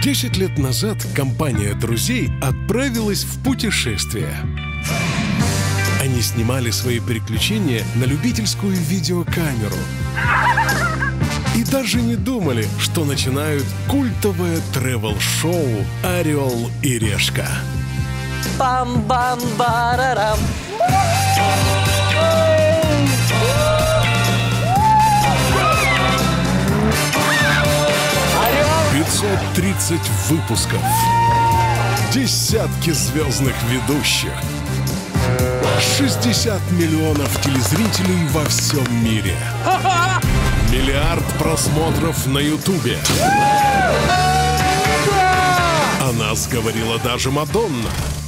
10 лет назад компания друзей отправилась в путешествие. Они снимали свои приключения на любительскую видеокамеру. И даже не думали, что начинают культовое тревел-шоу «Орел и решка». Бам-бам-барарам. 530 выпусков, десятки звездных ведущих, 60 миллионов телезрителей во всем мире, миллиард просмотров на Ютубе. О нас говорила даже Мадонна.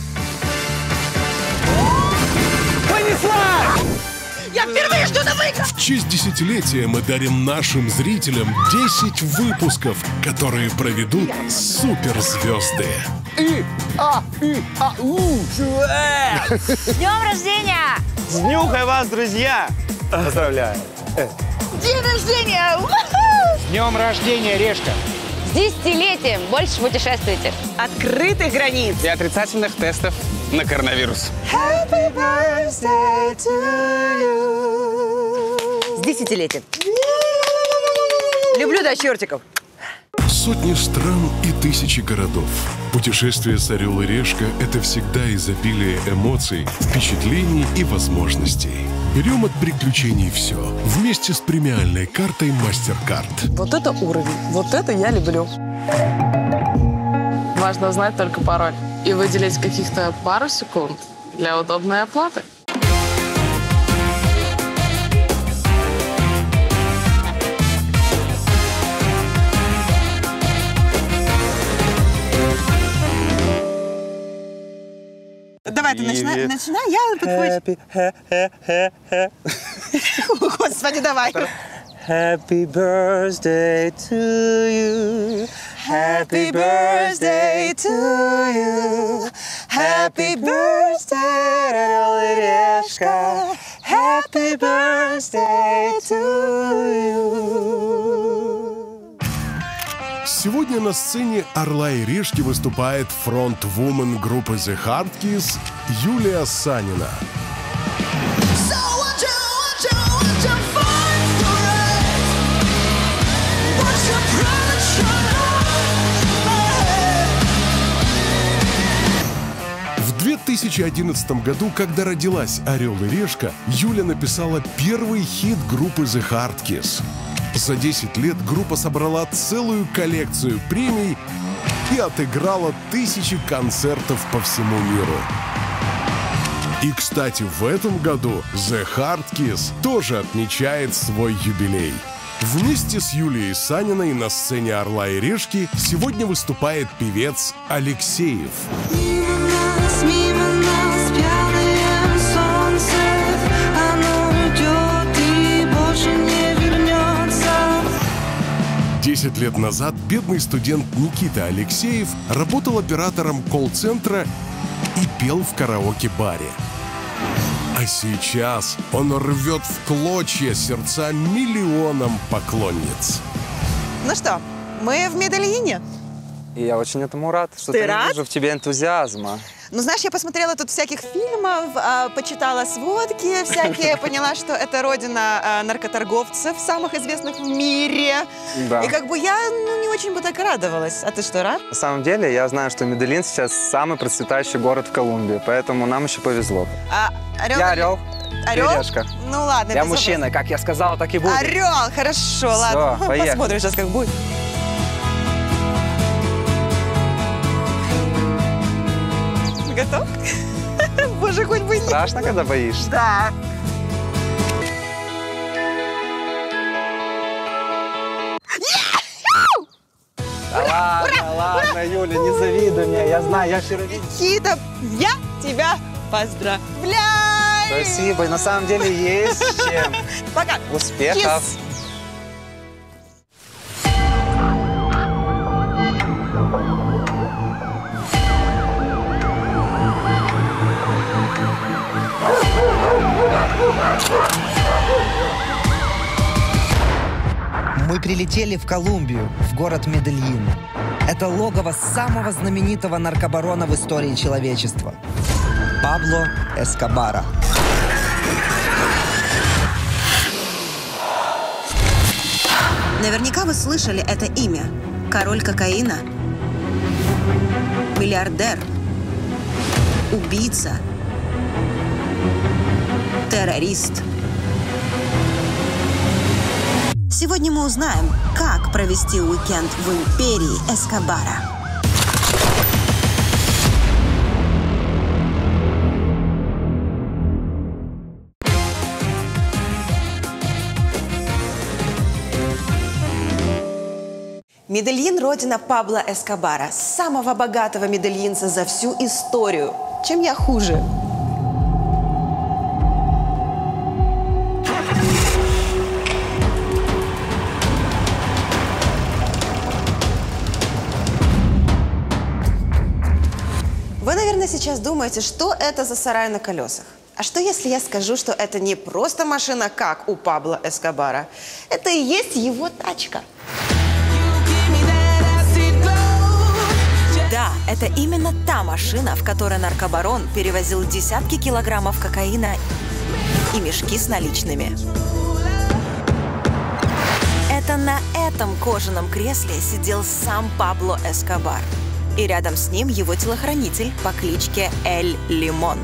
Понеслась! Я впервые что-то выиграл! В честь десятилетия мы дарим нашим зрителям 10 выпусков, которые проведут суперзвезды. С днем рождения! С днюхой вас, друзья! Поздравляю! День рождения! С днем рождения, Решка! С десятилетием! Больше путешествуйте! Открытых границ! И отрицательных тестов на коронавирус. Happy birthday to you! С десятилетием! Люблю до чертиков! Сотни стран и тысячи городов. Путешествие с «Орел и решка» — это всегда изобилие эмоций, впечатлений и возможностей. Берем от приключений все, вместе с премиальной картой MasterCard. Вот это уровень, вот это я люблю. Важно знать только пароль и выделить каких-то пару секунд для удобной оплаты. Давай, ты начинай, я подхвачу. Господи, давай. Happy birthday to you. Happy birthday to you. Happy birthday, Орел и решка. Happy birthday to you. Сегодня на сцене «Орла и решки» выступает фронт-вумен группы The Hardkeys Юлия Санина. В 2011 году, когда родилась «Орел и решка», Юля написала первый хит группы The Hardkeys. За 10 лет группа собрала целую коллекцию премий и отыграла тысячи концертов по всему миру. И, кстати, в этом году The Hardkeys тоже отмечает свой юбилей. Вместе с Юлией Саниной на сцене «Орла и решки» сегодня выступает певец Алексеев. Мимо нас пьяное солнце, оно уйдет и больше не вернется. 10 лет назад бедный студент Никита Алексеев работал оператором колл-центра и пел в караоке-баре. А сейчас он рвет в клочья сердца миллионам поклонниц. Ну что, мы в Медельине. И я очень этому рад, что Ты я рад? вижу в тебе энтузиазма. Ну, знаешь, я посмотрела тут всяких фильмов, почитала сводки всякие, поняла, что это родина наркоторговцев, самых известных в мире. Да. И как бы я не очень бы так радовалась. А ты что, рад? На самом деле, я знаю, что Медельин сейчас самый процветающий город в Колумбии, поэтому нам еще повезло. Орел? Я орел. Орел? Ты решка. Ну ладно. Я без мужчина, как я сказала, так и будет. вопросов. Орел, хорошо, ладно. поехали. Посмотрим сейчас, как будет. Готов? Боже, хоть бы не... Страшно, когда боишься? Да. Да ладно, Юля, не завидуй мне, я знаю, я вчера видел. Никита, я тебя поздравляю. Спасибо, и на самом деле есть с чем. Пока. Успехов. Кис. Мы прилетели в Колумбию, в город Медельин. Это логово самого знаменитого наркобарона в истории человечества – Пабло Эскобара. Наверняка вы слышали это имя. Король кокаина, миллиардер, убийца, террорист. Сегодня мы узнаем, как провести уикенд в империи Эскобара. Медельин – родина Пабло Эскобара, самого богатого медельинца за всю историю. Чем я хуже? Вы, наверное, сейчас думаете, что это за сарай на колесах. А что, если я скажу, что это не просто машина, как у Пабло Эскобара? Это и есть его тачка. Да, это именно та машина, в которой наркобарон перевозил десятки килограммов кокаина и мешки с наличными. Это на этом кожаном кресле сидел сам Пабло Эскобар. И рядом с ним его телохранитель по кличке Эль Лимон.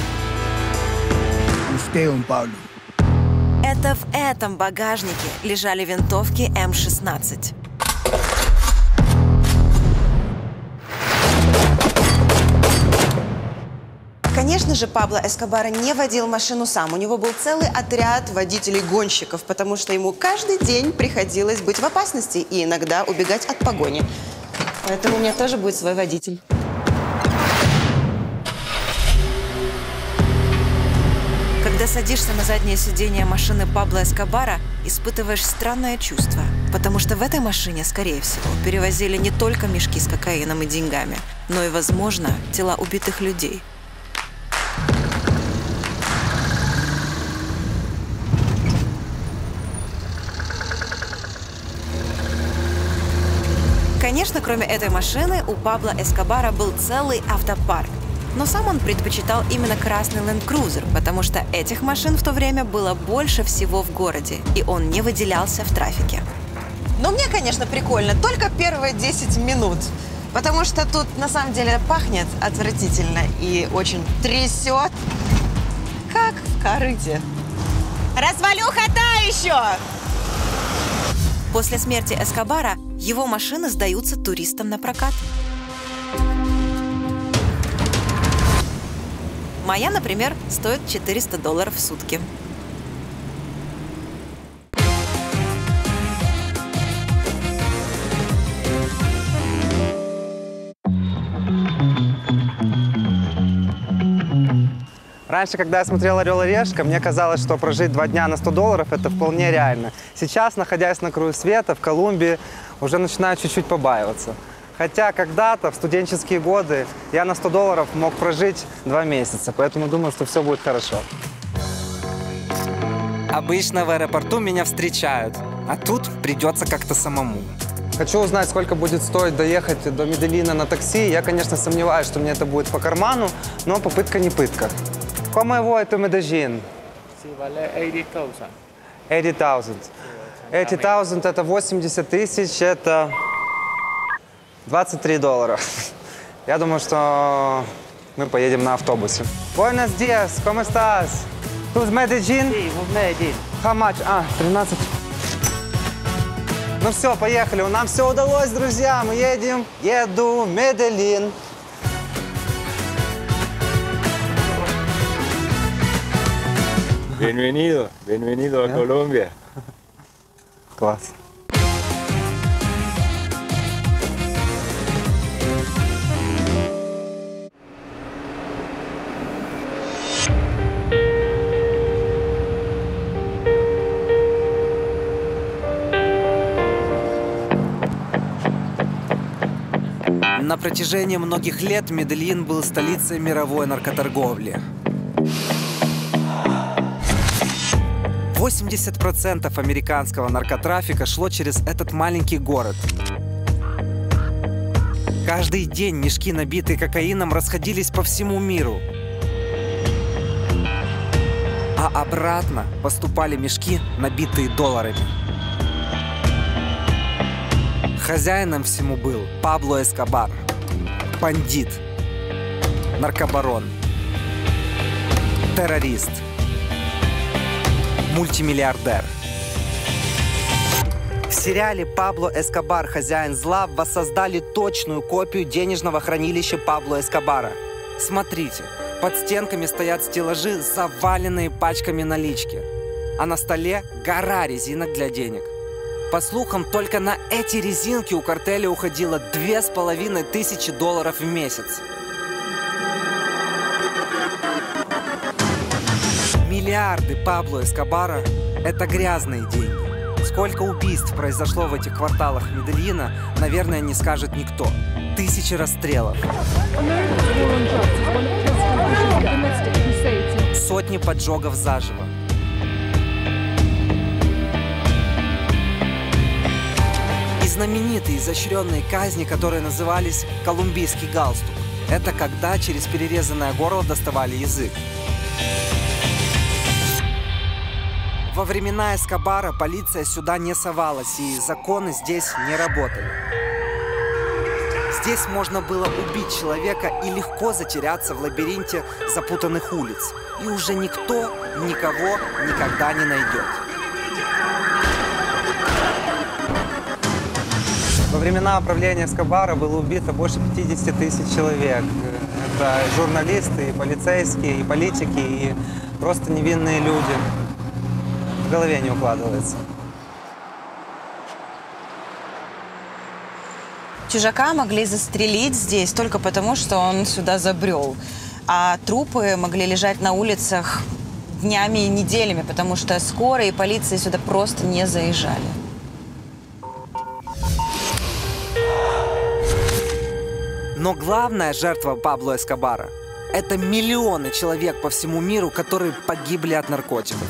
Это в этом багажнике лежали винтовки М-16. Конечно же, Пабло Эскобара не водил машину сам. У него был целый отряд водителей-гонщиков, потому что ему каждый день приходилось быть в опасности и иногда убегать от погони. Поэтому у меня тоже будет свой водитель. Когда садишься на заднее сиденье машины Пабло Эскобара, испытываешь странное чувство. Потому что в этой машине, скорее всего, перевозили не только мешки с кокаином и деньгами, но и, возможно, тела убитых людей. Конечно, кроме этой машины, у Пабло Эскобара был целый автопарк. Но сам он предпочитал именно красный Land Cruiser, потому что этих машин в то время было больше всего в городе, и он не выделялся в трафике. Но мне, конечно, прикольно, только первые 10 минут. Потому что тут на самом деле пахнет отвратительно и очень трясет, как в корыте. Развалюха та еще! После смерти Эскобара его машины сдаются туристам на прокат. Моя, например, стоит $400 в сутки. Раньше, когда я смотрел «Орел и решка», мне казалось, что прожить 2 дня на $100 – это вполне реально. Сейчас, находясь на краю света, в Колумбии, уже начинаю чуть-чуть побаиваться. Хотя когда-то, в студенческие годы, я на $100 мог прожить 2 месяца, поэтому думаю, что все будет хорошо. Обычно в аэропорту меня встречают, а тут придется как-то самому. Хочу узнать, сколько будет стоить доехать до Медельина на такси. Я, конечно, сомневаюсь, что мне это будет по карману, но попытка не пытка. ¿Cómo voy a Medellín? Sí, vale 80,000. 80,000. 80,000 это 80 тысяч, это $23. Я думаю, что мы поедем на автобусе. Buenos días, ¿cómo estás? ¿Tú es Medellín? Sí, в Medellín. How much? 13. Ну все, поехали. Нам все удалось, друзья. Мы едем. Еду в Медельин. Bienvenido, bienvenido a Colombia. Класс. На протяжении многих лет Медельин был столицей мировой наркоторговли. 80% американского наркотрафика шло через этот маленький город. Каждый день мешки, набитые кокаином, расходились по всему миру. А обратно поступали мешки, набитые долларами. Хозяином всему был Пабло Эскобар. Бандит, наркобарон, террорист, мультимиллиардер. В сериале «Пабло Эскобар. Хозяин зла» воссоздали точную копию денежного хранилища Пабло Эскобара. Смотрите, под стенками стоят стеллажи, заваленные пачками налички. А на столе гора резинок для денег. По слухам, только на эти резинки у картеля уходило $2500 в месяц. Миллиарды Пабло Эскобара – это грязные деньги. Сколько убийств произошло в этих кварталах Медельина, наверное, не скажет никто. Тысячи расстрелов. Сотни поджогов заживо. И знаменитые изощренные казни, которые назывались «колумбийский галстук». Это когда через перерезанное горло доставали язык. Во времена Эскобара полиция сюда не совалась, и законы здесь не работали. Здесь можно было убить человека и легко затеряться в лабиринте запутанных улиц. И уже никто никого никогда не найдет. Во времена правления Эскобара было убито больше 50 тысяч человек. Это журналисты, и полицейские, и политики, и просто невинные люди. В голове не укладывается. Чужака могли застрелить здесь только потому, что он сюда забрел. А трупы могли лежать на улицах днями и неделями, потому что скорая и полиция сюда просто не заезжали. Но главная жертва Пабло Эскобара – это миллионы человек по всему миру, которые погибли от наркотиков.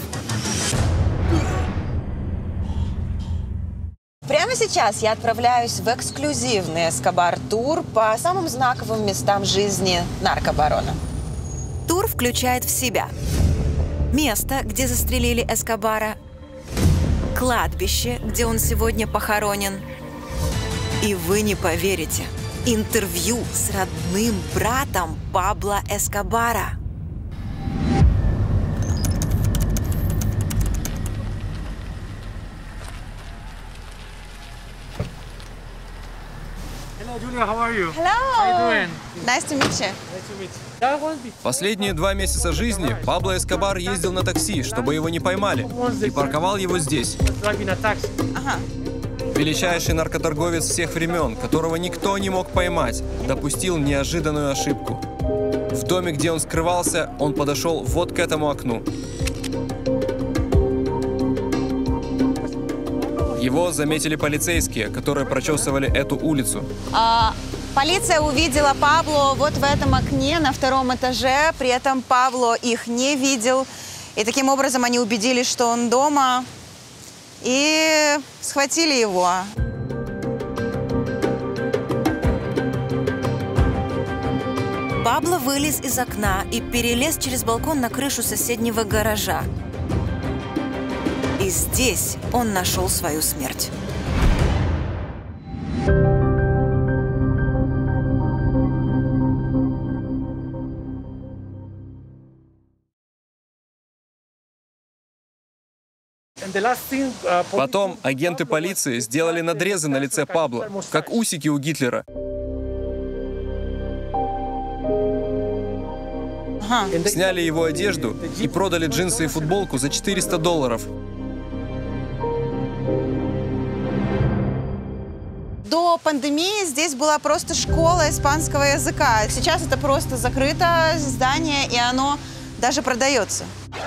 Прямо сейчас я отправляюсь в эксклюзивный Эскобар-тур по самым знаковым местам жизни наркобарона. Тур включает в себя место, где застрелили Эскобара, кладбище, где он сегодня похоронен. И вы не поверите, интервью с родным братом Пабло Эскобара. Julia, how are you? Hello. How you doing? Nice to meet you. Последние 2 месяца жизни Пабло Эскобар ездил на такси, чтобы его не поймали, и парковал его здесь. Ага. Величайший наркоторговец всех времен, которого никто не мог поймать, допустил неожиданную ошибку. В доме, где он скрывался, он подошел вот к этому окну. Его заметили полицейские, которые прочесывали эту улицу. Полиция увидела Пабло вот в этом окне на 2-м этаже. При этом Пабло их не видел. И таким образом они убедились, что он дома. И схватили его. Пабло вылез из окна и перелез через балкон на крышу соседнего гаража. И здесь он нашел свою смерть. Потом агенты полиции сделали надрезы на лице Пабло, как усики у Гитлера. Сняли его одежду и продали джинсы и футболку за $400. До пандемии здесь была просто школа испанского языка. Сейчас это просто закрытое здание, и оно даже продается.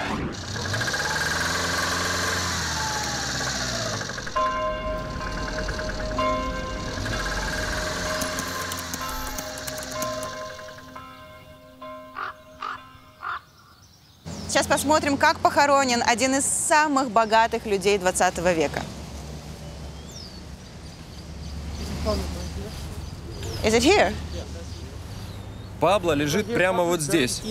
Сейчас посмотрим, как похоронен один из самых богатых людей 20 века. Is it here? Пабло лежит прямо вот здесь.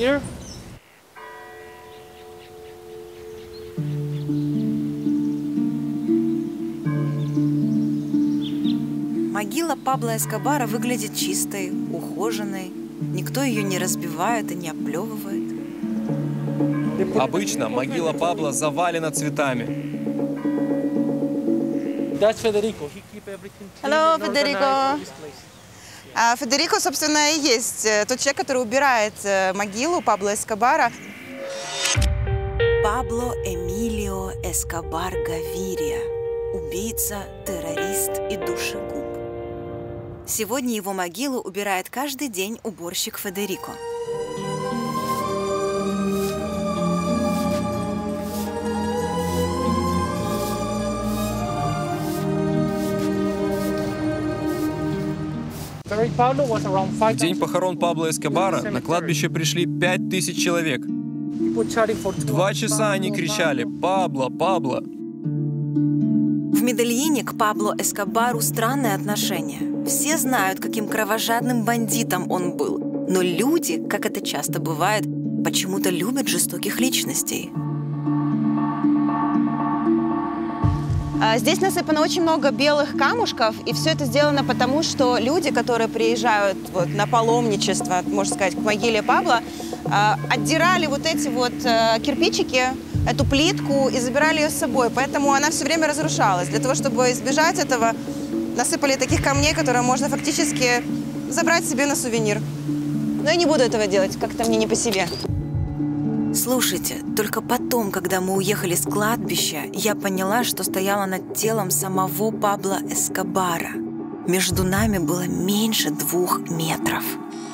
Могила Пабло Эскобара выглядит чистой, ухоженной. Никто ее не разбивает и не оплевывает. Обычно могила Пабло завалена цветами. Hello, Федерико. Федерико, собственно, и есть тот человек, который убирает могилу Пабло Эскобара. Пабло Эмилио Эскобар Гавирия. Убийца, террорист и душегуб. Сегодня его могилу убирает каждый день уборщик Федерико. В день похорон Пабло Эскобара на кладбище пришли 5000 человек. 2 часа они кричали «Пабло! Пабло!». В Медельине к Пабло Эскобару странное отношение. Все знают, каким кровожадным бандитом он был. Но люди, как это часто бывает, почему-то любят жестоких личностей. Здесь насыпано очень много белых камушков, и все это сделано потому, что люди, которые приезжают вот на паломничество, можно сказать, к могиле Пабло, отдирали вот эти вот кирпичики, эту плитку и забирали ее с собой. Поэтому она все время разрушалась. Для того, чтобы избежать этого, насыпали таких камней, которые можно фактически забрать себе на сувенир. Но я не буду этого делать, как-то мне не по себе. Слушайте, только потом, когда мы уехали с кладбища, я поняла, что стояла над телом самого Пабло Эскобара. Между нами было меньше 2 метров.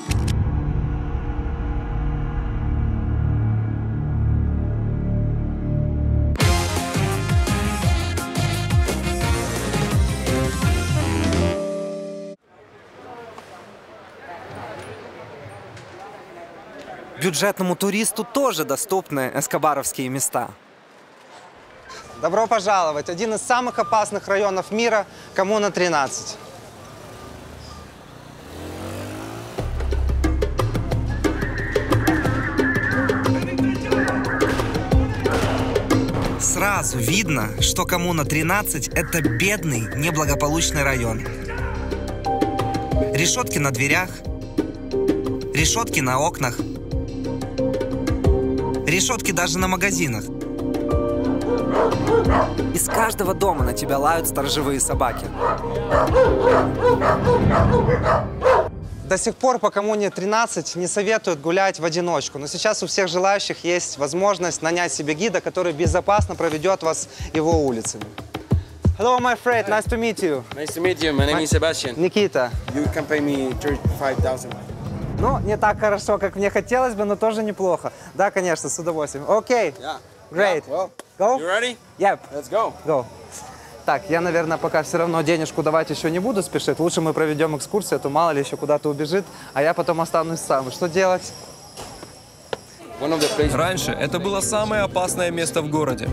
Бюджетному туристу тоже доступны эскобаровские места. Добро пожаловать! Один из самых опасных районов мира – коммуна 13. Сразу видно, что коммуна 13 – это бедный, неблагополучный район. Решетки на дверях, решетки на окнах, решетки даже на магазинах. Из каждого дома на тебя лают сторожевые собаки. До сих пор по коммуне 13 не советуют гулять в одиночку, но сейчас у всех желающих есть возможность нанять себе гида, который безопасно проведет вас его улицами. Hello, my friend. Nice to meet you. Nice to meet you. My name is Sebastian. Никита. You can pay me 35,000. Ну, не так хорошо, как мне хотелось бы, но тоже неплохо. Да, конечно, с удовольствием. Окей. Yeah. Great. Yeah, well, Go? You ready? Yep. Let's go. Go. Так, я, наверное, пока все равно денежку давать еще не буду спешить. Лучше мы проведем экскурсию, а то мало ли еще куда-то убежит, а я потом останусь сам. Что делать? Раньше это было самое опасное место в городе.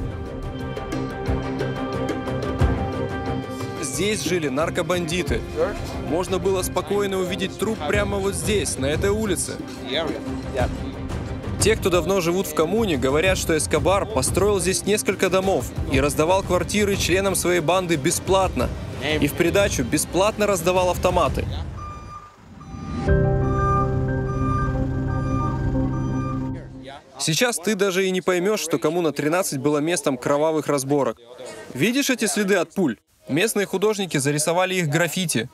Здесь жили наркобандиты. Можно было спокойно увидеть труп прямо вот здесь, на этой улице. Те, кто давно живут в коммуне, говорят, что Эскобар построил здесь несколько домов и раздавал квартиры членам своей банды бесплатно. И в придачу бесплатно раздавал автоматы. Сейчас ты даже и не поймешь, что коммуна 13 была местом кровавых разборок. Видишь эти следы от пуль? Местные художники зарисовали их граффити.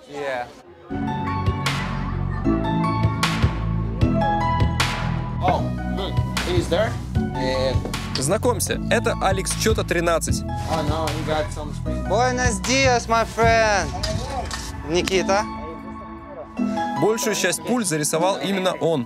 Знакомься, это Алекс Чота 13. Buenos dias, my friend. Никита. Большую часть пуль зарисовал именно он.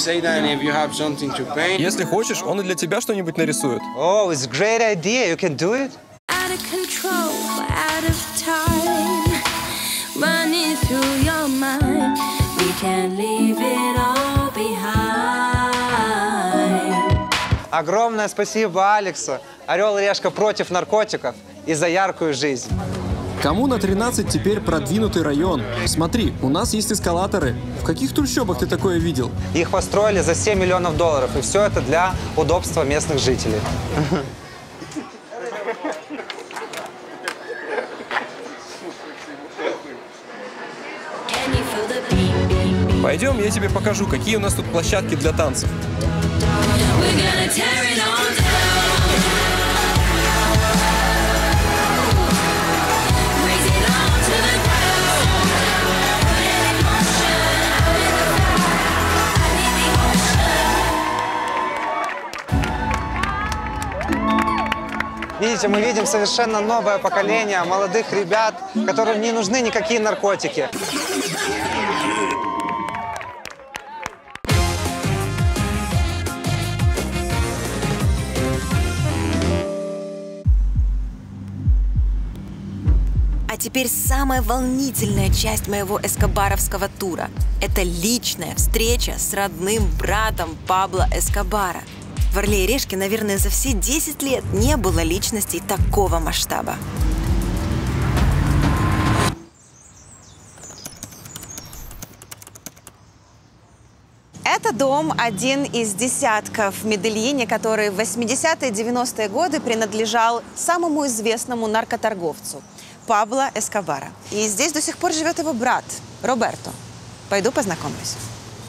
Если хочешь, он и для тебя что-нибудь нарисует. Oh, it's a great idea. You can do it. Out of control, out of time, running through your mind. We can't leave it all behind. Огромное спасибо Алексу, Орел и Решка против наркотиков и за яркую жизнь. Кому на 13 теперь продвинутый район? Смотри, у нас есть эскалаторы. В каких трущобах ты такое видел? Их построили за $7 миллионов, и все это для удобства местных жителей. Пойдем, я тебе покажу, какие у нас тут площадки для танцев. Видите, мы видим совершенно новое поколение молодых ребят, которым не нужны никакие наркотики. А теперь самая волнительная часть моего эскобаровского тура. Это личная встреча с родным братом Пабло Эскобара. В «Орле и Решке», наверное, за все 10 лет не было личностей такого масштаба. Это дом один из десятков в Медельине, который в 80-е и 90-е годы принадлежал самому известному наркоторговцу Пабло Эскобара. И здесь до сих пор живет его брат Роберто. Пойду познакомлюсь.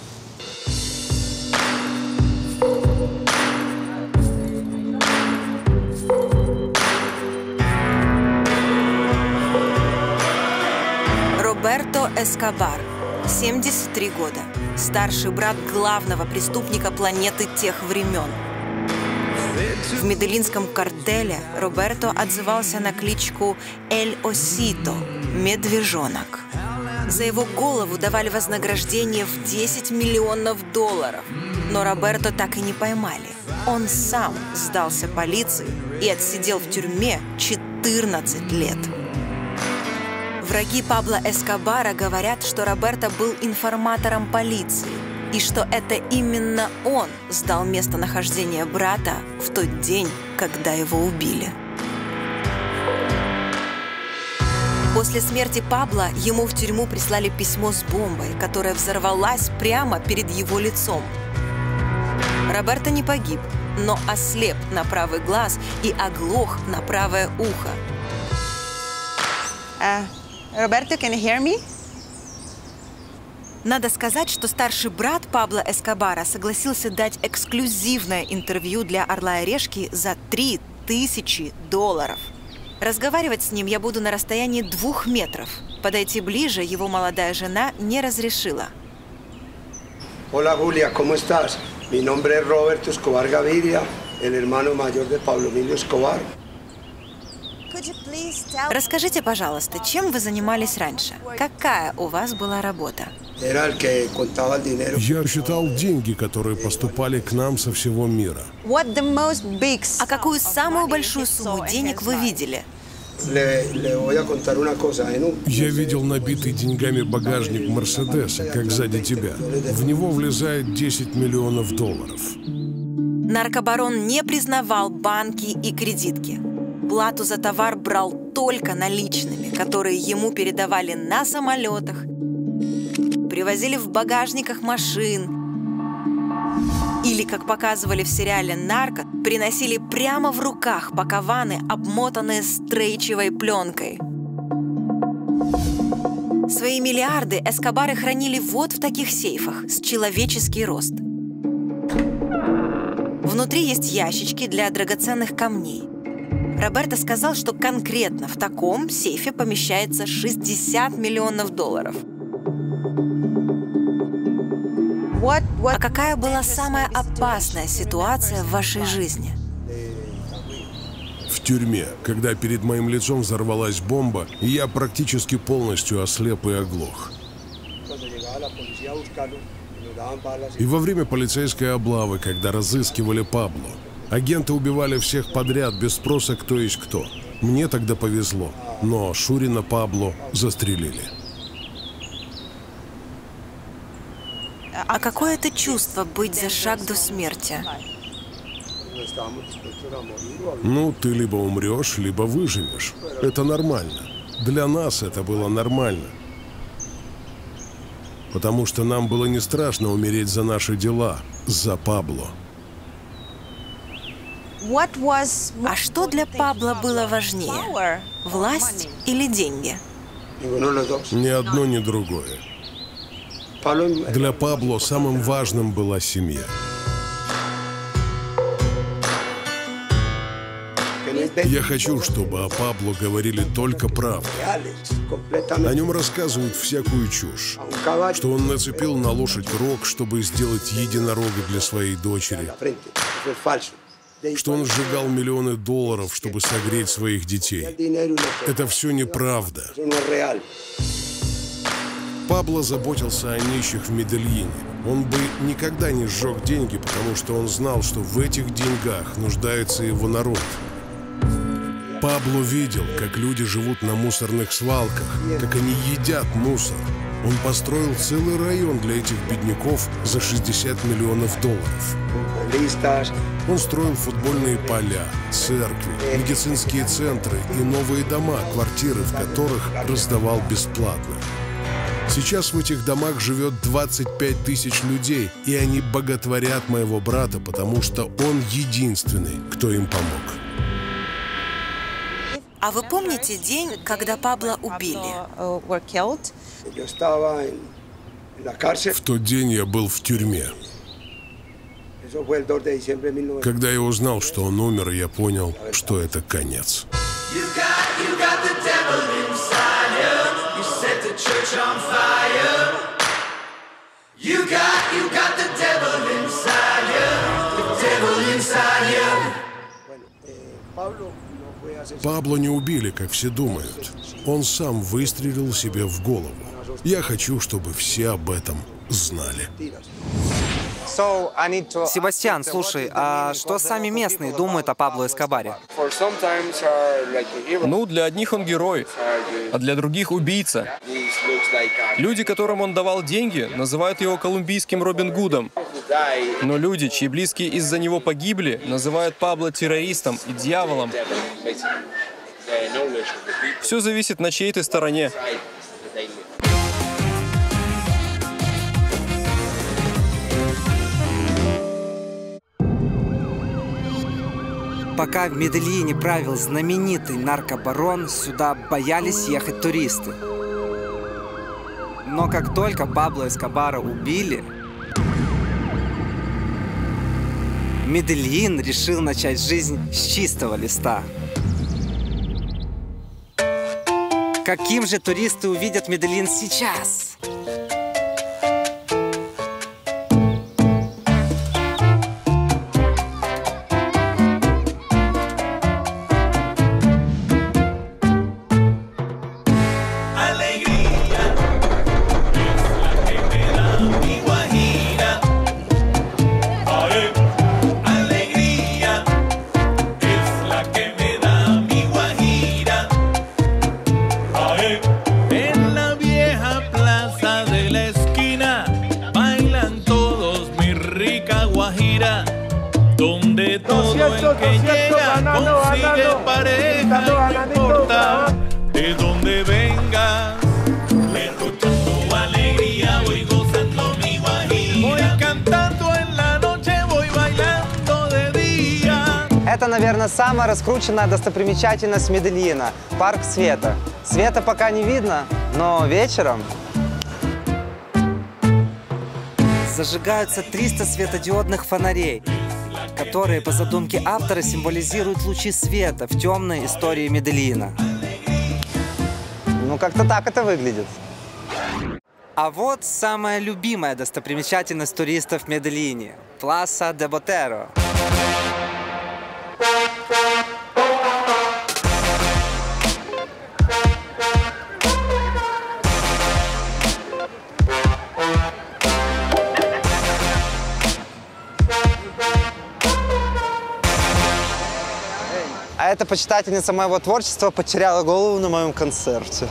Роберто Эскобар, 73 года. Старший брат главного преступника планеты тех времен. В медельинском картеле Роберто отзывался на кличку «Эль Осито» – «Медвежонок». За его голову давали вознаграждение в $10 миллионов. Но Роберто так и не поймали. Он сам сдался полиции и отсидел в тюрьме 14 лет. Враги Пабло Эскобара говорят, что Роберто был информатором полиции и что это именно он сдал местонахождение брата в тот день, когда его убили. После смерти Пабло ему в тюрьму прислали письмо с бомбой, которая взорвалась прямо перед его лицом. Роберто не погиб, но ослеп на правый глаз и оглох на правое ухо. Роберто, can you hear me? Надо сказать, что старший брат Пабло Эскобара согласился дать эксклюзивное интервью для «Орла и Решки» за $3000. Разговаривать с ним я буду на расстоянии 2 метров. Подойти ближе его молодая жена не разрешила. Hola Julia, ¿cómo estás? Mi nombre es Roberto Escobar Gaviria, el hermano mayor de Pablo Emilio Escobar. Расскажите, пожалуйста, чем вы занимались раньше? Какая у вас была работа? Я считал деньги, которые поступали к нам со всего мира. А какую самую большую сумму денег вы видели? Я видел набитый деньгами багажник Мерседеса, как сзади тебя. В него влезает $10 миллионов. Наркобарон не признавал банки и кредитки. Плату за товар брал только наличными, которые ему передавали на самолетах, привозили в багажниках машин или, как показывали в сериале «Нарко», приносили прямо в руках пакованы, обмотанные стрейчевой пленкой. Свои миллиарды Эскобары хранили вот в таких сейфах с человеческий рост. Внутри есть ящички для драгоценных камней. Роберто сказал, что конкретно в таком сейфе помещается $60 миллионов. А какая была самая опасная ситуация в вашей жизни? В тюрьме, когда перед моим лицом взорвалась бомба, и я практически полностью ослеп и оглох. И во время полицейской облавы, когда разыскивали Пабло, агенты убивали всех подряд без спроса, кто есть кто. Мне тогда повезло, но Шурина Пабло застрелили. А какое это чувство быть за шаг до смерти? Ну, ты либо умрешь, либо выживешь. Это нормально. Для нас это было нормально. Потому что нам было не страшно умереть за наши дела, за Пабло. А что для Пабло было важнее? Власть или деньги? Ни одно, ни другое. Для Пабло самым важным была семья. Я хочу, чтобы о Пабло говорили только правду. О нем рассказывают всякую чушь. Что он нацепил на лошадь рог, чтобы сделать единорога для своей дочери. Что он сжигал миллионы долларов, чтобы согреть своих детей. Это все неправда. Пабло заботился о нищих в Медельине. Он бы никогда не сжег деньги, потому что он знал, что в этих деньгах нуждается его народ. Пабло видел, как люди живут на мусорных свалках, как они едят мусор. Он построил целый район для этих бедняков за 60 миллионов долларов. Он строил футбольные поля, церкви, медицинские центры и новые дома, квартиры в которых раздавал бесплатно. Сейчас в этих домах живет 25 тысяч людей, и они боготворят моего брата, потому что он единственный, кто им помог. А вы помните день, когда Пабло убили? В тот день я был в тюрьме. Когда я узнал, что он умер, я понял, что это конец. Пабло не убили, как все думают. Он сам выстрелил себе в голову. Я хочу, чтобы все об этом знали. Себастьян, слушай, а что сами местные думают о Пабло Эскобаре? Ну, для одних он герой, а для других убийца. Люди, которым он давал деньги, называют его колумбийским Робин Гудом. Но люди, чьи близкие из-за него погибли, называют Пабло террористом и дьяволом. Все зависит, на чьей ты стороне. Пока в Медельине правил знаменитый наркобарон, сюда боялись ехать туристы. Но как только Пабло Эскобара убили, Медельин решил начать жизнь с чистого листа. Каким же туристы увидят Медельин сейчас? Donde todo el que llega consigue pareja, no importa de dónde vengas. Le escuchando alegría, voy gozando mi guajira. Voy cantando en la noche, voy bailando de día. Это, наверное, самая раскрученная достопримечательность Медельина – парк света. Света пока не видно, но вечером зажигаются 300 светодиодных фонарей, которые, по задумке автора, символизируют лучи света в темной истории Медельина. Ну, как-то так это выглядит. А вот самая любимая достопримечательность туристов в Медельине – Пласа де Ботеро. А эта почитательница моего творчества потеряла голову на моем концерте.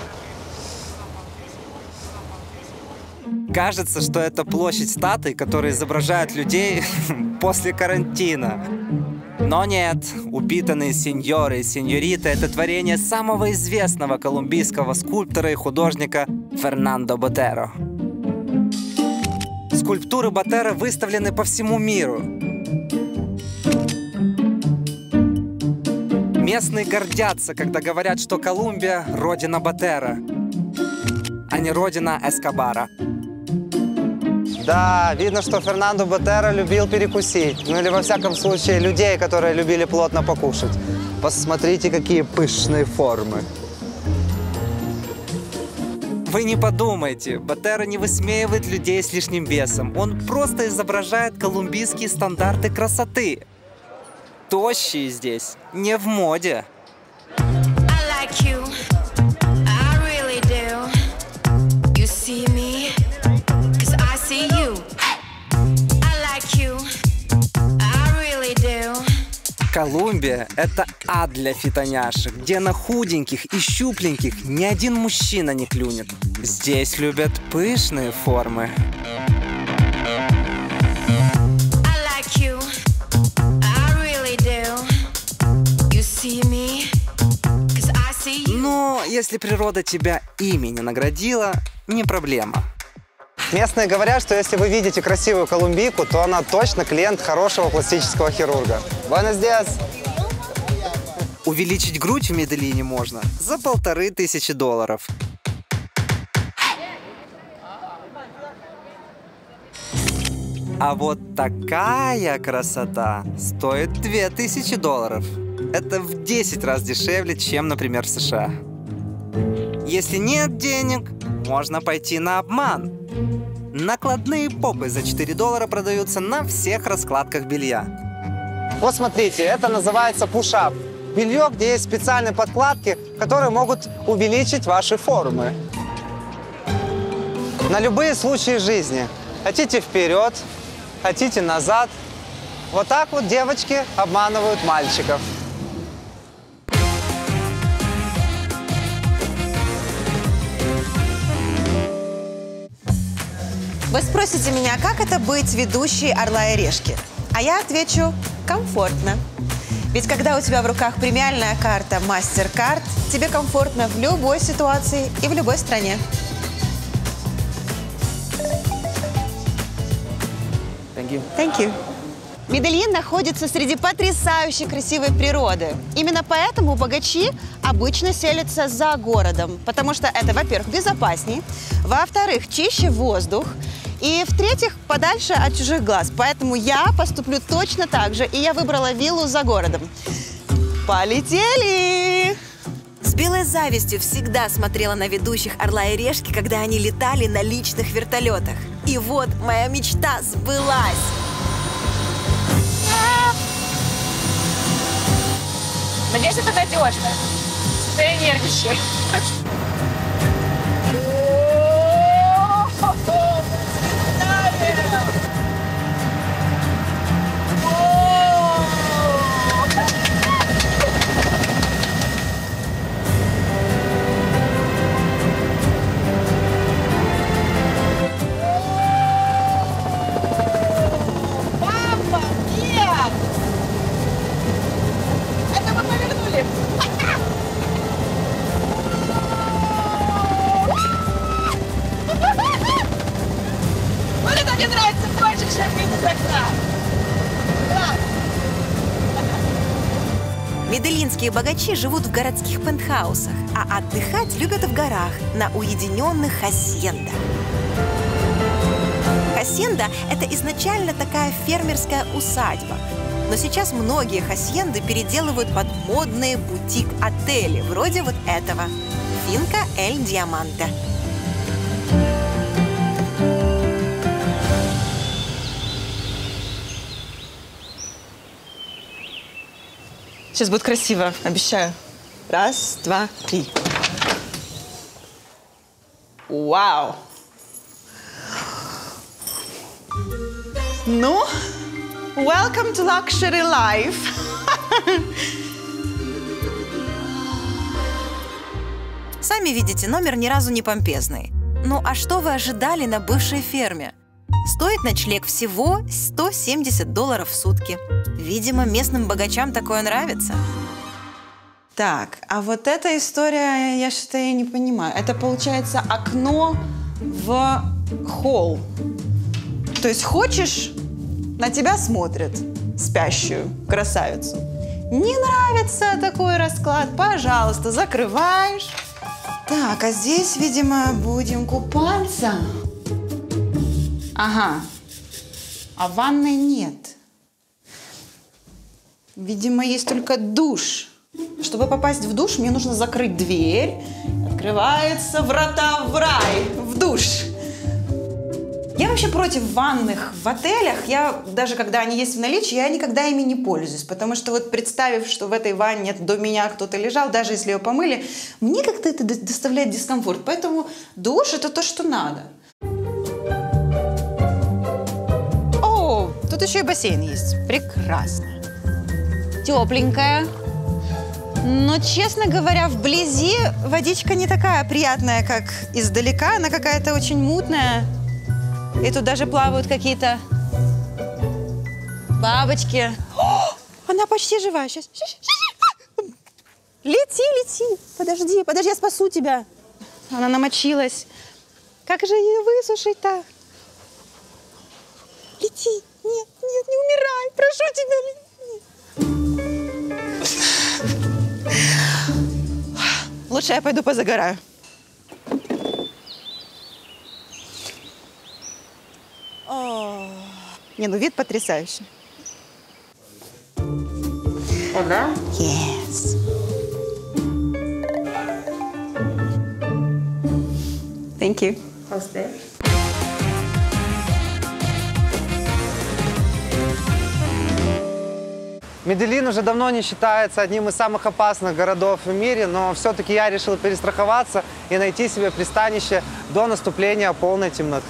Кажется, что это площадь статуй, которые изображают людей после карантина. Но нет, упитанные сеньоры и сеньориты — это творение самого известного колумбийского скульптора и художника Фернандо Ботеро. Скульптуры Ботеро выставлены по всему миру. Местные гордятся, когда говорят, что Колумбия — родина Ботеро, а не родина Эскобара. Да, видно, что Фернандо Ботеро любил перекусить. Ну или, во всяком случае, людей, которые любили плотно покушать. Посмотрите, какие пышные формы. Вы не подумайте, Ботеро не высмеивает людей с лишним весом. Он просто изображает колумбийские стандарты красоты. Тощие здесь не в моде. Колумбия — это ад для фитоняшек, где на худеньких и щупленьких ни один мужчина не клюнет. Здесь любят пышные формы. Но если природа тебя ими не наградила, не проблема. Местные говорят, что если вы видите красивую колумбийку, то она точно клиент хорошего пластического хирурга. Buenos días. Увеличить грудь в Медельине можно за $1500. А вот такая красота стоит $2000. Это в 10 раз дешевле, чем, например, в США. Если нет денег, можно пойти на обман. Накладные попы за $4 продаются на всех раскладках белья. Вот смотрите, это называется пушап. Белье, где есть специальные подкладки, которые могут увеличить ваши формы. На любые случаи жизни. Хотите вперед, хотите назад. Вот так вот девочки обманывают мальчиков. Вы спросите меня, как это быть ведущей «Орла и решки»? А я отвечу – комфортно. Ведь когда у тебя в руках премиальная карта MasterCard, тебе комфортно в любой ситуации и в любой стране. Thank you. Медельин находится среди потрясающе красивой природы. Именно поэтому богачи обычно селятся за городом, потому что это, во-первых, безопаснее, во-вторых, чище воздух, и, в-третьих, подальше от чужих глаз. Поэтому я поступлю точно так же, и я выбрала виллу за городом. Полетели! С белой завистью всегда смотрела на ведущих «Орла и решки», когда они летали на личных вертолетах. И вот моя мечта сбылась. Надеюсь, это надежно. Ты нервничаешь. Медельинские богачи живут в городских пентхаусах, а отдыхать любят в горах, на уединенных хасьендах. Хасьенда – это изначально такая фермерская усадьба. Но сейчас многие хасьенды переделывают под модные бутик-отели, вроде вот этого – Finca El Diamante. Сейчас будет красиво, обещаю. Раз, два, три. Вау! Ну, welcome to luxury life. Сами видите, номер ни разу не помпезный. Ну а что вы ожидали на бывшей ферме? Стоит ночлег всего $170 в сутки. Видимо, местным богачам такое нравится. Так, а вот эта история, я что-то и не понимаю. Это, получается, окно в холл. То есть хочешь, на тебя смотрят, спящую красавицу. Не нравится такой расклад? Пожалуйста, закрываешь. Так, а здесь, видимо, будем купаться. Ага. А ванной нет. Видимо, есть только душ. Чтобы попасть в душ, мне нужно закрыть дверь. Открываются врата в рай, в душ. Я вообще против ванных в отелях. Я, даже когда они есть в наличии, я никогда ими не пользуюсь. Потому что вот представив, что в этой ванне до меня кто-то лежал, даже если ее помыли, мне как-то это доставляет дискомфорт. Поэтому душ – это то, что надо. О, тут еще и бассейн есть. Прекрасно. Тепленькая. Но, честно говоря, вблизи водичка не такая приятная, как издалека. Она какая-то очень мутная. И тут даже плавают какие-то бабочки. О, она почти жива. Сейчас. Лети. Подожди, я спасу тебя. Она намочилась. Как же ее высушить-то? Лети. Нет, не умирай. Прошу тебя, лети. Лучше я пойду позагораю. О, не, ну вид потрясающий. О, да? Yes. Thank you. How's that? Медельин уже давно не считается одним из самых опасных городов в мире, но все-таки я решил перестраховаться и найти себе пристанище до наступления полной темноты.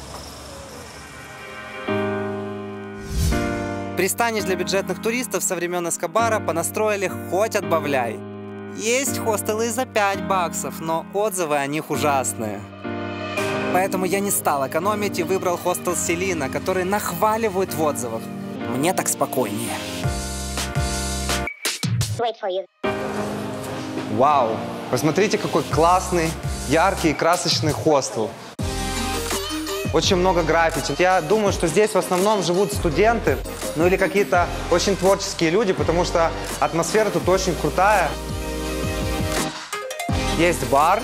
Пристанищ для бюджетных туристов со времен Эскобара понастроили хоть отбавляй. Есть хостелы и за $5, но отзывы о них ужасные. Поэтому я не стал экономить и выбрал хостел Селина, который нахваливают в отзывах. Мне так спокойнее. Вау! Посмотрите, какой классный, яркий и красочный хостел. Очень много граффити. Я думаю, что здесь в основном живут студенты, ну или какие-то очень творческие люди, потому что атмосфера тут очень крутая. Есть бар.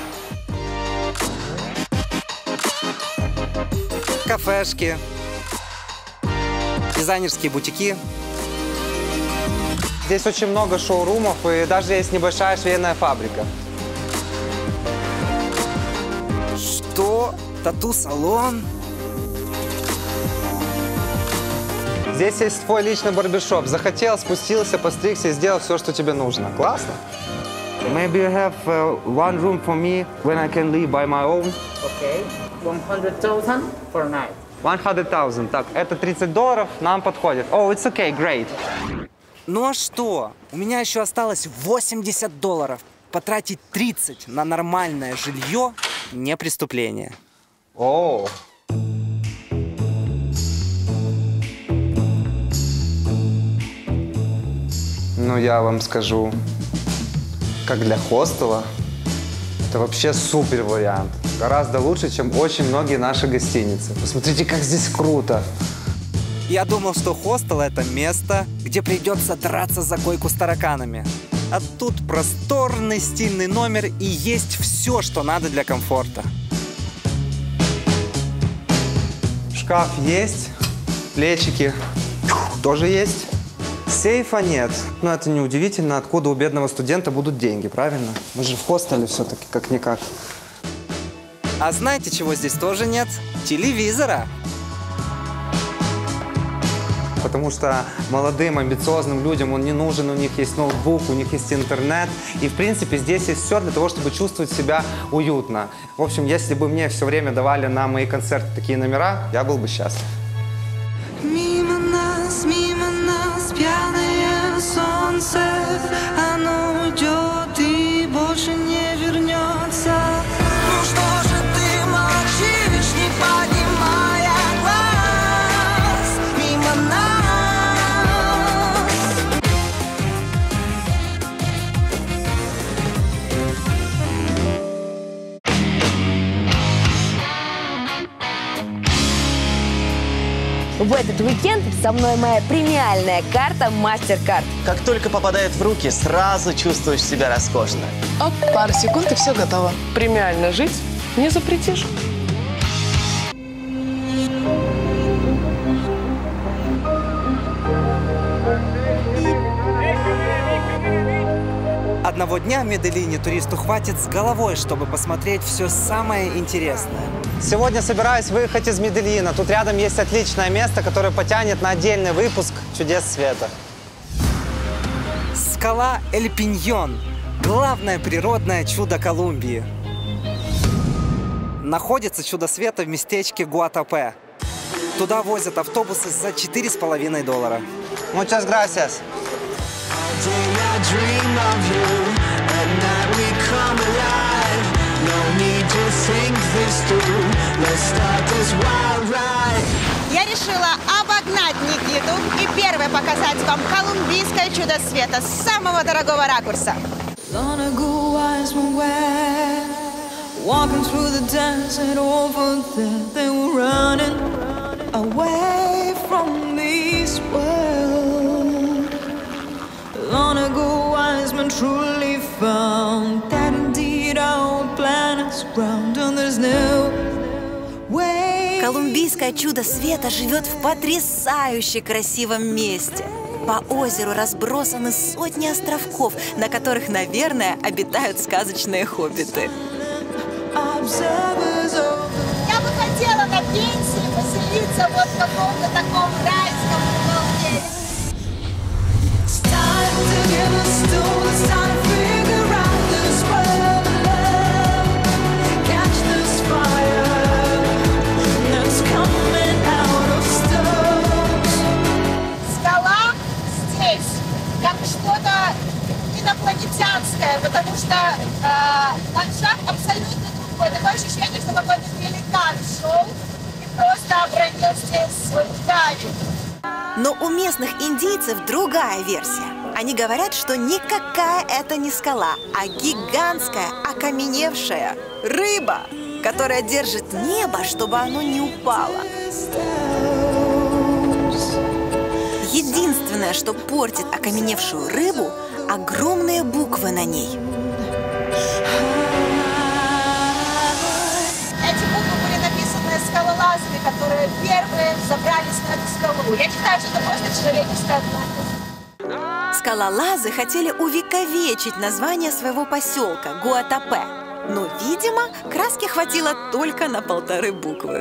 Кафешки. Дизайнерские бутики. Здесь очень много шоурумов, и даже есть небольшая швейная фабрика. Что? Тату-салон? Здесь есть твой личный барбершоп. Захотел, спустился, постригся и сделал все, что тебе нужно. Классно? Maybe you have one room for me when I can live by my own. Okay. 100,000 for night. 100,000. Так, это $30, нам подходит. Oh, it's okay, great. Ну а что? У меня еще осталось $80. Потратить 30 на нормальное жилье – не преступление. О. Ну, я вам скажу, как для хостела, это вообще супер вариант. Гораздо лучше, чем очень многие наши гостиницы. Посмотрите, как здесь круто. Я думал, что хостел – это место, где придется драться за койку с тараканами. А тут просторный, стильный номер и есть все, что надо для комфорта. Шкаф есть, плечики тоже есть. Сейфа нет. Но это неудивительно, откуда у бедного студента будут деньги, правильно? Мы же в хостеле все-таки, как-никак. А знаете, чего здесь тоже нет? Телевизора. Потому что молодым, амбициозным людям он не нужен, у них есть ноутбук, у них есть интернет. И, в принципе, здесь есть все для того, чтобы чувствовать себя уютно. В общем, если бы мне все время давали на мои концерты такие номера, я был бы счастлив. Мимо нас, пьяное солнце, оно уйдет и больше не вернется. Ну что же ты молчишь, не поднимая глаз? В этот уикенд со мной моя премиальная карта MasterCard. Как только попадает в руки, сразу чувствуешь себя роскошно. Оп, пару секунд и все готово. Премиально жить не запретишь. Одного дня в Медельине туристу хватит с головой, чтобы посмотреть все самое интересное. Сегодня собираюсь выехать из Медельина. Тут рядом есть отличное место, которое потянет на отдельный выпуск «Чудес света». Скала Эль-Пиньон. Главное природное чудо Колумбии. Находится чудо света в местечке Гуатапе. Туда возят автобусы за $4,5. Muchas gracias. Я решила обогнать Никиту и первой показать вам колумбийское чудо света с самого дорогого ракурса. Walking through the desert over there, they were running away from this world. Long ago, wise men truly found that indeed our planet's round and there's no way. Колумбийское чудо света живет в потрясающе красивом месте. По озеру разбросаны сотни островков, на которых, наверное, обитают сказочные хоббиты. Я бы хотела на пенсии поселиться вот в каком-то таком райском уголке. Скала здесь как что-то инопланетянское, потому что ландшафт абсолютно другой. Такое ощущение, что какой-то великан шел и просто обронил здесь свою дачу. Но у местных индейцев другая версия. Они говорят, что никакая это не скала, а гигантская, окаменевшая рыба, которая держит небо, чтобы оно не упало. Единственное, что портит окаменевшую рыбу, огромные буквы на ней. Эти буквы были написаны скалолазами, которые первые забрались на эту скалу. Я считаю, что это просто человеческая глупость. Скалолазы хотели увековечить название своего поселка Гуатапе, но, видимо, краски хватило только на 1,5 буквы.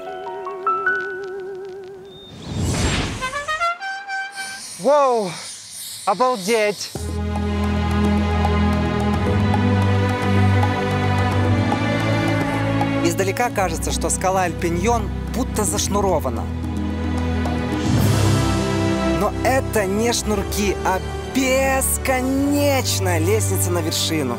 Воу! Обалдеть! Издалека кажется, что скала Эль-Пиньон будто зашнурована. Но это не шнурки, а бесконечная лестница на вершину.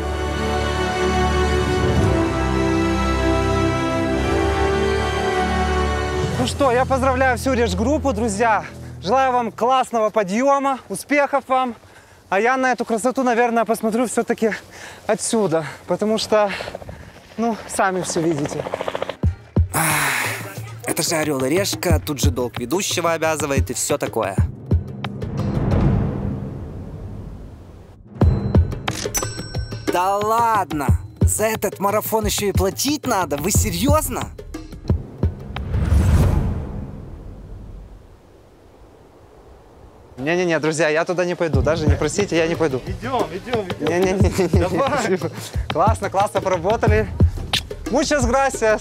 Ну что, я поздравляю всю режгруппу, друзья. Желаю вам классного подъема, успехов вам. А я на эту красоту, наверное, посмотрю все-таки отсюда, потому что, ну, сами все видите. Это же «Орел и решка», тут же долг ведущего обязывает и все такое. Да ладно! За этот марафон еще и платить надо? Вы серьезно? Не-не-не, друзья, я туда не пойду. Даже не просите, я не пойду. Идем. Не-не-не. Классно, классно поработали. Muchas gracias.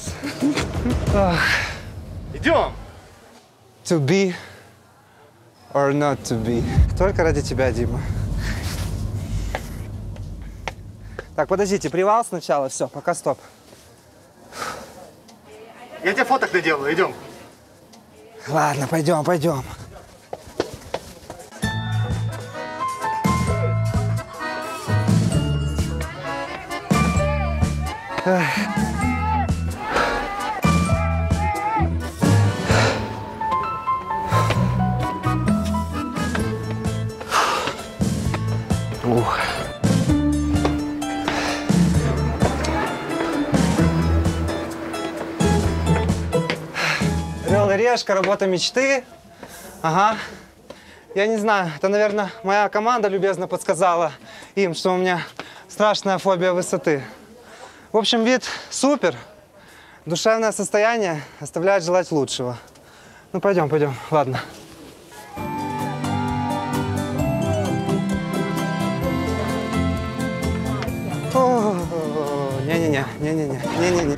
Идем. To be or not to be. Только ради тебя, Дима. Так, подождите, привал сначала. Все, пока стоп. Я тебе фоток наделаю, идем. Ладно, пойдем. Решка, работа мечты. Ага. Я не знаю, это, наверное, моя команда любезно подсказала им, что у меня страшная фобия высоты. В общем, вид супер. Душевное состояние оставляет желать лучшего. Ну, пойдем, пойдем. Ладно. Не-не-не, не-не-не, не-не-не.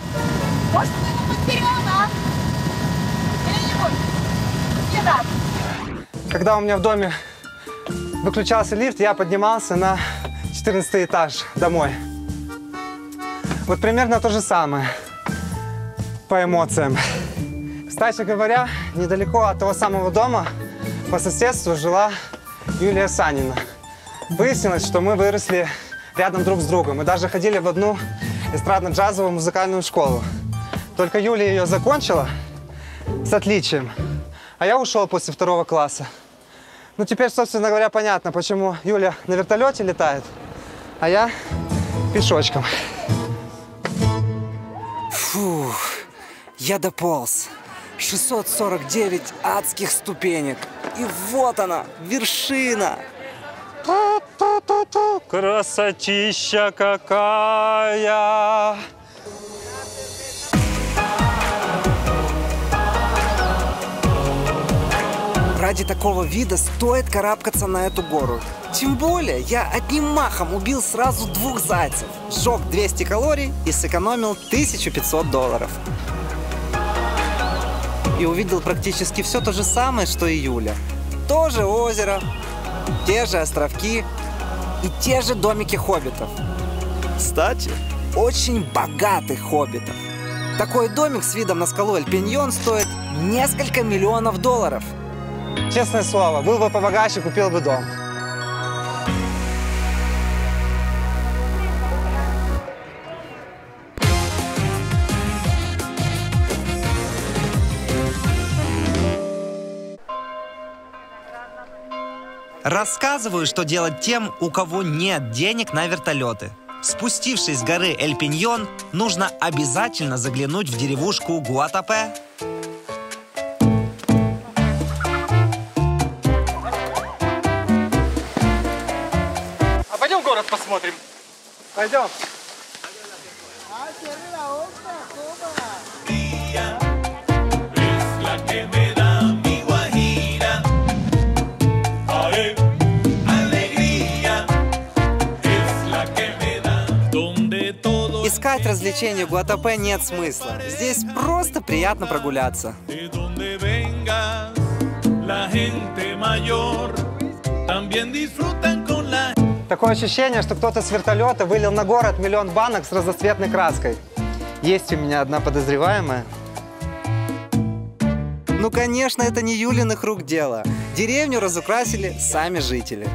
Когда у меня в доме выключался лифт, я поднимался на 14 этаж домой. Вот примерно то же самое по эмоциям. Кстати говоря, недалеко от того самого дома по соседству жила Юлия Санина. Выяснилось, что мы выросли рядом друг с другом. Мы даже ходили в одну эстрадно-джазовую музыкальную школу. Только Юлия ее закончила с отличием, а я ушел после 2 класса. Ну, теперь, собственно говоря, понятно, почему Юля на вертолете летает, а я пешочком. Фух, я дополз. 649 адских ступенек. И вот она, вершина. Красотища какая! Ради такого вида стоит карабкаться на эту гору. Тем более, я одним махом убил сразу 2 зайцев. Сжег 200 калорий и сэкономил $1500. И увидел практически все то же самое, что и Юля. То же озеро, те же островки и те же домики хоббитов. Кстати, очень богатых хоббитов. Такой домик с видом на скалу Эль-Пиньон стоит несколько миллионов $. Честное слово, был бы побогаче, купил бы дом. Рассказываю, что делать тем, у кого нет денег на вертолеты. Спустившись с горы Эль-Пиньон, нужно обязательно заглянуть в деревушку Гуатапе. А пойдем в город посмотрим. Пойдем. Искать развлечения в Гуатапе нет смысла. Здесь просто приятно прогуляться. Такое ощущение, что кто-то с вертолета вылил на город 1 000 000 банок с разноцветной краской. Есть у меня одна подозреваемая. Ну, конечно, это не Юлиных рук дело. Деревню разукрасили сами жители.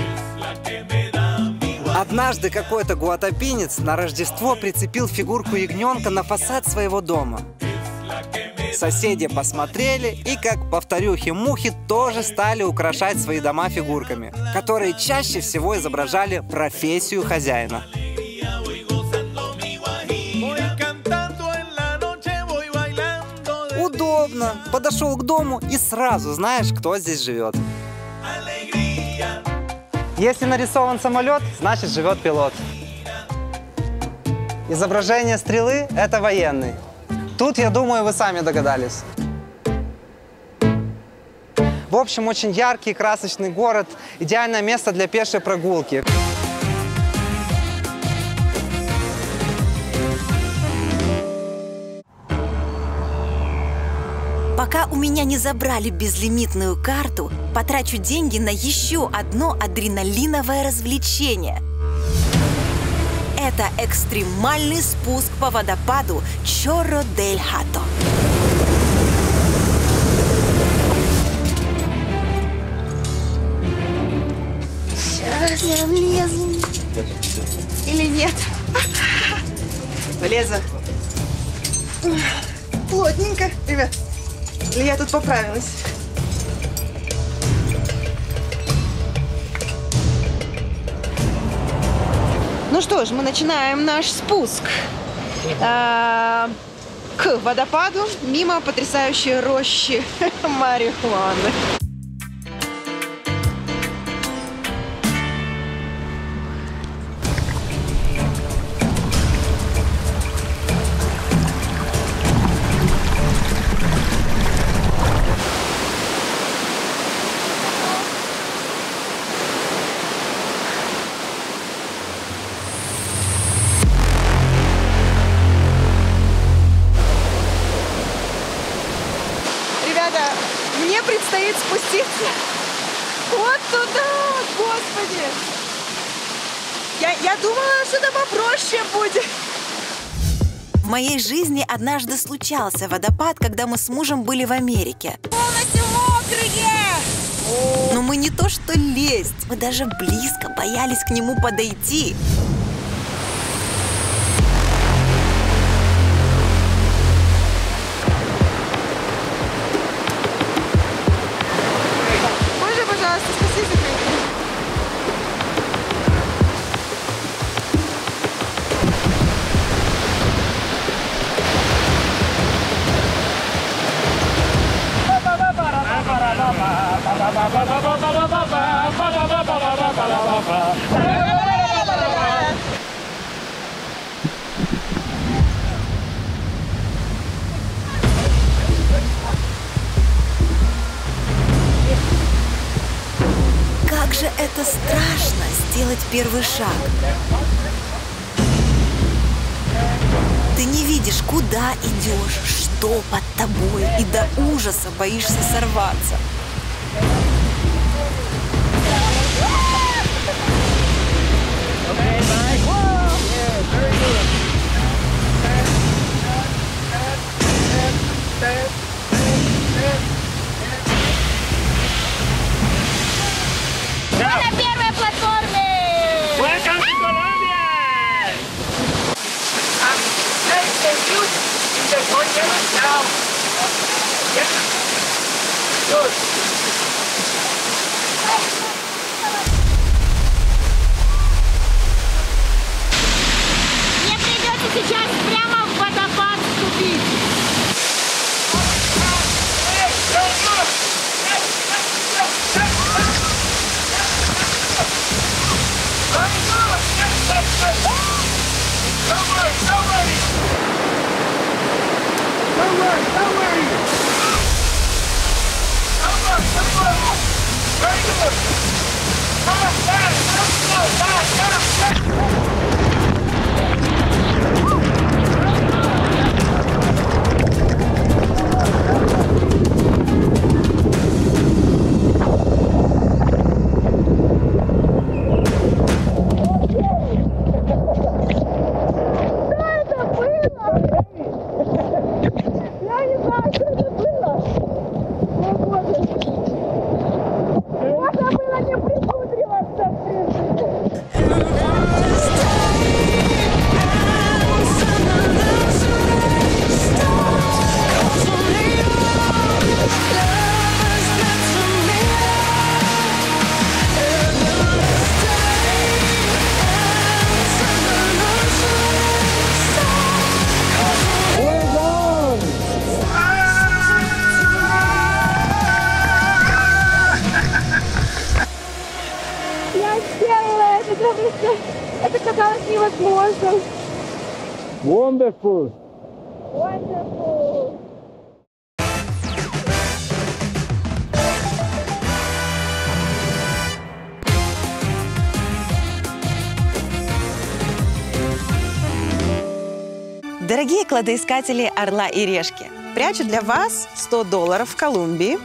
Однажды какой-то гуатапинец на Рождество прицепил фигурку ягненка на фасад своего дома. Соседи посмотрели и, как повторюхи-мухи, тоже стали украшать свои дома фигурками, которые чаще всего изображали профессию хозяина. Удобно. Подошел к дому и сразу знаешь, кто здесь живет. Если нарисован самолет, значит живет пилот. Изображение стрелы – это военный. Тут, я думаю, вы сами догадались. В общем, очень яркий, красочный город. Идеальное место для пешей прогулки. Пока у меня не забрали безлимитную карту, потрачу деньги на еще одно адреналиновое развлечение. Это экстремальный спуск по водопаду Чорро дель Хато. Сейчас я влезу. Или нет? Влезу. Плотненько, ребят. Или я тут поправилась? Ну что ж, мы начинаем наш спуск. к водопаду мимо потрясающей рощи марихуаны. Мне предстоит спуститься вот туда, господи! Я думала, что это попроще будет. В моей жизни однажды случался водопад, когда мы с мужем были в Америке. Полностью мокрые! Но мы не то что лезть, мы даже близко боялись к нему подойти. Можно, пожалуйста, спуститься к нему? Как же это страшно сделать первый шаг. Ты не видишь, куда идешь, что под тобой, и до ужаса боишься сорваться. Мы на первой платформе! Welcome to Colombia! Мне придется сейчас прямо в водопад вступить. Я сделала это, потому что это казалось невозможным. Wonderful! Wonderful! Дорогие кладоискатели «Орла и решки», прячу для вас $100 в Колумбии.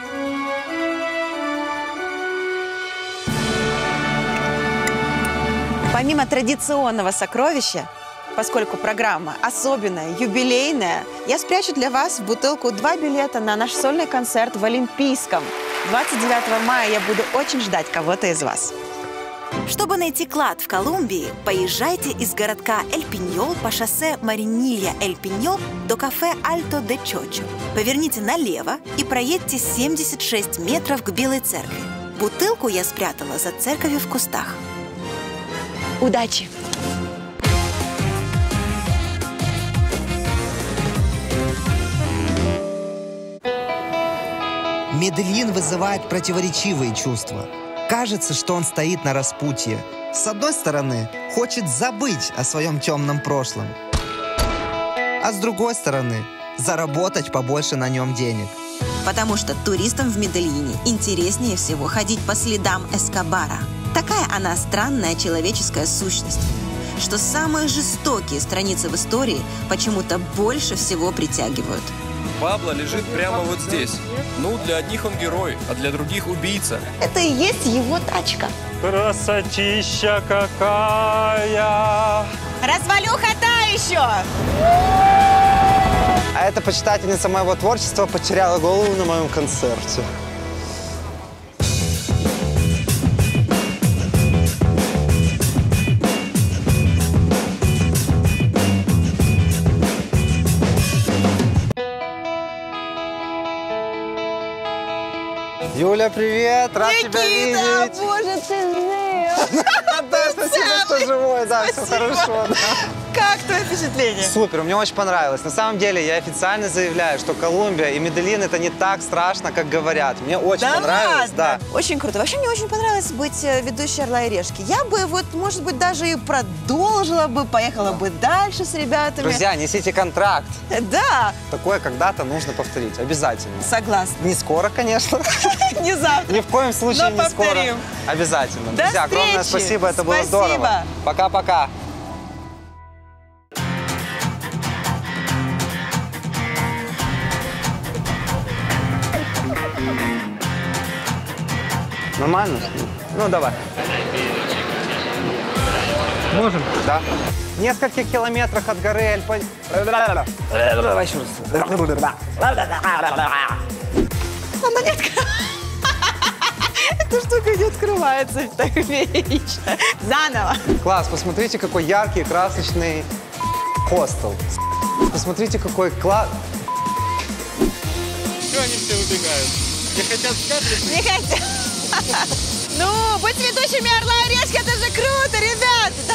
Помимо традиционного сокровища, поскольку программа особенная, юбилейная, я спрячу для вас в бутылку 2 билета на наш сольный концерт в Олимпийском. 29 мая я буду очень ждать кого-то из вас. Чтобы найти клад в Колумбии, поезжайте из городка Эль-Пиньол по шоссе Маринилья-Эль-Пиньол до кафе Альто де Чочо. Поверните налево и проедьте 76 метров к Белой церкви. Бутылку я спрятала за церковью в кустах. Удачи! Медельин вызывает противоречивые чувства. Кажется, что он стоит на распутье. С одной стороны, хочет забыть о своем темном прошлом. А с другой стороны, заработать побольше на нем денег. Потому что туристам в Медельине интереснее всего ходить по следам Эскобара. Такая она странная человеческая сущность, что самые жестокие страницы в истории почему-то больше всего притягивают. Пабло лежит прямо вот здесь. Ну, для одних он герой, а для других убийца. Это и есть его тачка. Красотища какая! Развалюха та еще! А эта почитательница моего творчества потеряла голову на моем концерте. Юля, привет! Рад тебя видеть! Боже, ты жив! Да, спасибо, что живой, да, все хорошо. Как твое впечатление? Супер, мне очень понравилось. На самом деле, я официально заявляю, что Колумбия и Медельин — это не так страшно, как говорят. Мне очень понравилось, да. Очень круто. Вообще, мне очень понравилось быть ведущей «Орла и решки». Я бы, вот, может быть, даже и продолжила бы, поехала бы дальше с ребятами. Друзья, несите контракт. Да. Такое когда-то нужно повторить, обязательно. Согласна. Не скоро, конечно. Не завтра. Ни в коем случае не скоро. повторим. Обязательно. До Друзья, огромное встречи. спасибо, это было здорово. Пока-пока. Нормально? Ну, давай. Можем? Да. В нескольких километрах от горы Эль-Паньон... Давай еще раз. Она не открывается. Эта штука не открывается так вечно. Заново. Класс, посмотрите, какой яркий, красочный хостел. Посмотрите, какой класс... Что они все убегают? Не хотят скатываться? Не хотят. Ну, быть ведущими «Орла и решки» — это же круто, ребят!